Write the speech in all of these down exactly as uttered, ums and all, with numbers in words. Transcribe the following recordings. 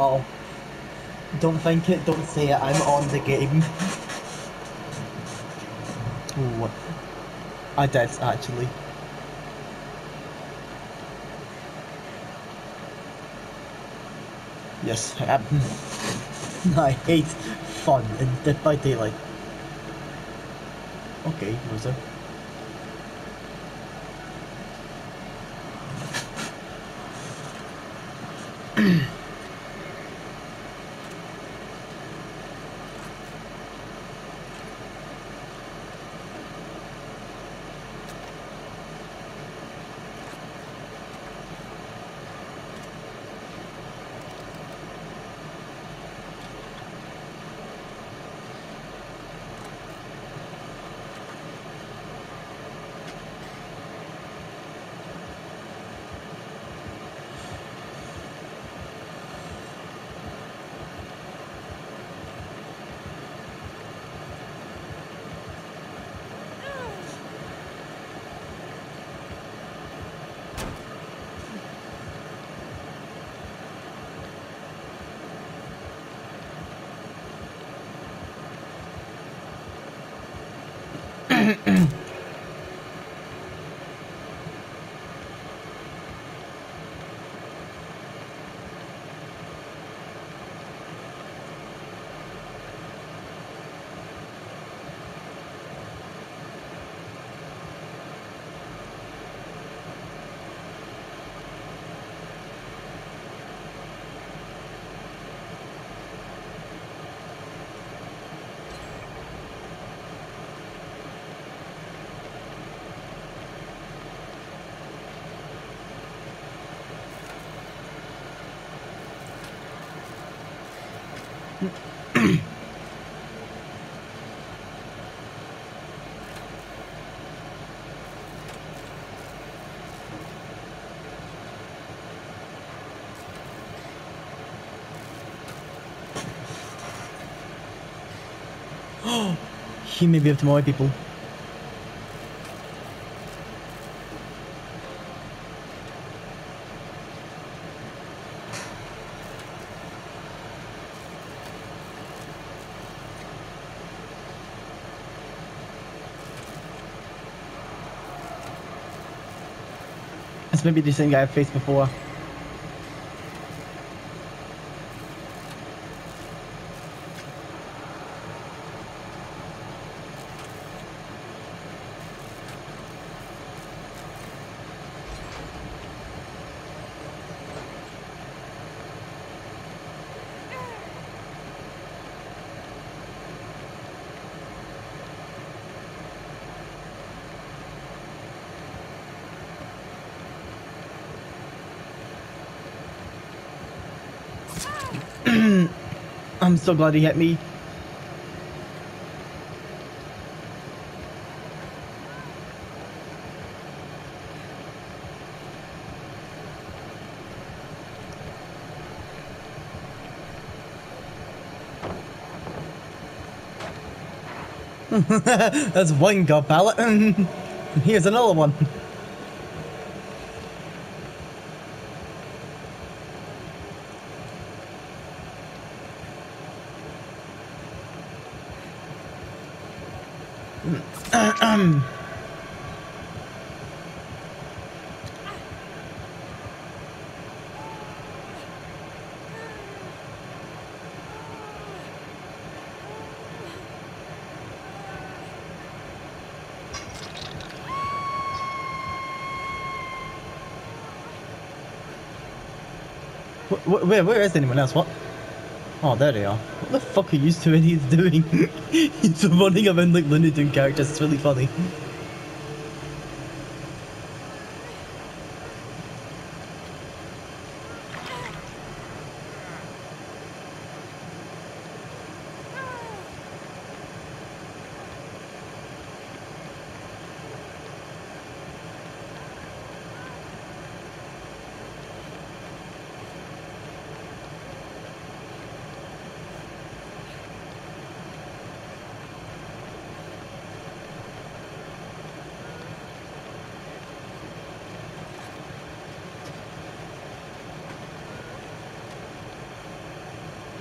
Oh, don't think it, don't say it, I'm on the game. Ooh, I did, actually. Yes, I am. I hate fun in Dead by Daylight. Okay, loser. He may be able to more people. It's maybe the same guy I've faced before. I'm so glad he hit me. That's one god pallet. Here's another one. Where, where, where is anyone else? What? Oh, there they are. What the fuck are you two idiots doing? He's running around like Looney Tunes characters. It's really funny.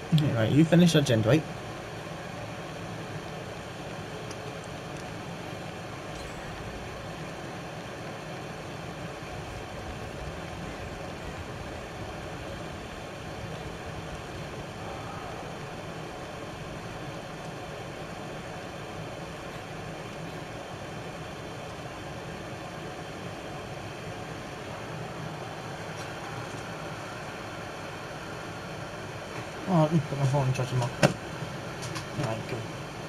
Okay, right, you finish your gen, right? Oh, let me put my phone in charge more. Alright, good.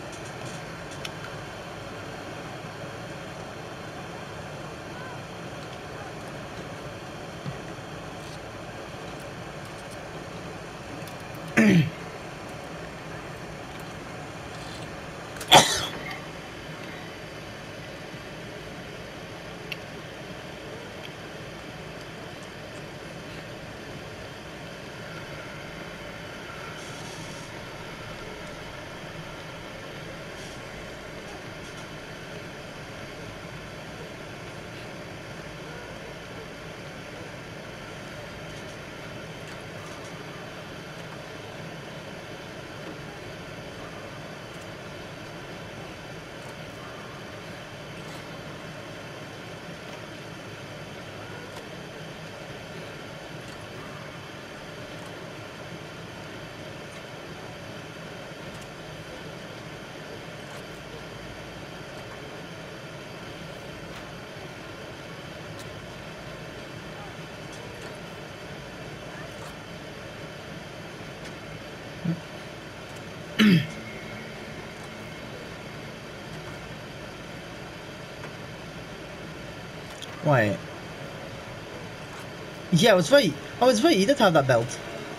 Wait. Yeah, I was right. I was right, he did have that belt.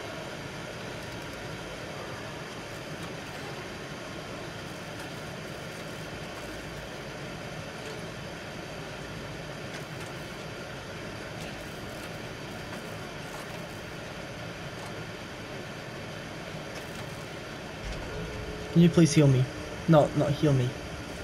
Can you please heal me? No, not heal me.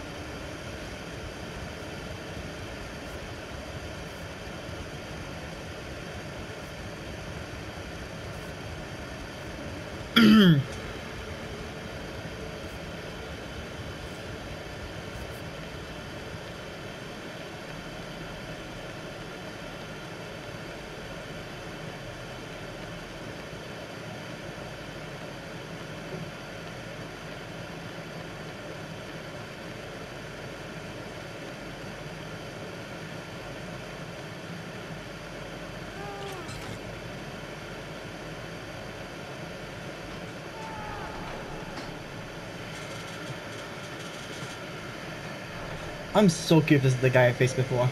I'm so curious this is the guy I faced before.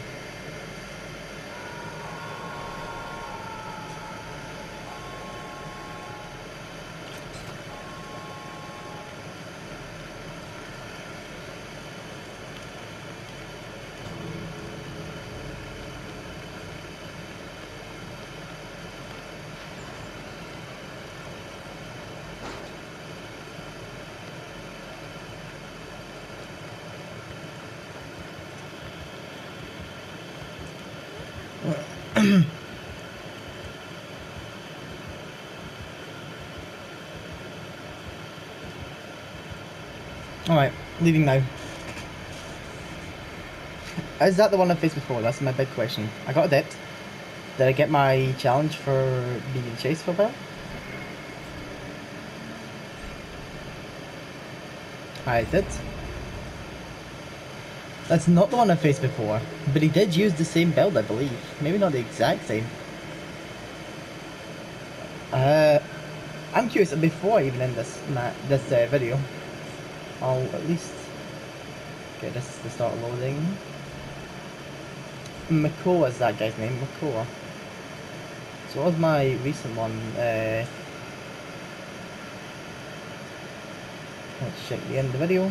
Alright, leaving now. Is that the one I faced before? That's my big question. I got adept. Did I get my challenge for being chased for a bit? I did. That's not the one I faced before, but he did use the same build, I believe. Maybe not the exact same. Uh, I'm curious, before I even end this, ma this uh, video, I'll at least get this to start loading. Makoa is that guy's name, Makoa. So what was my recent one? Uh, let's check the end of the video.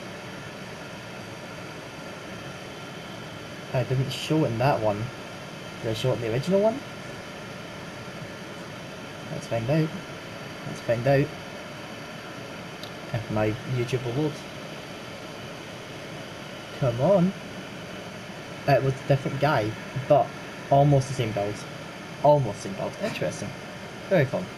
I didn't show it in that one. Did I show it in the original one? Let's find out. Let's find out if my YouTube will load. Come on. It was a different guy, but almost the same build. Almost the same build. Interesting. Very fun.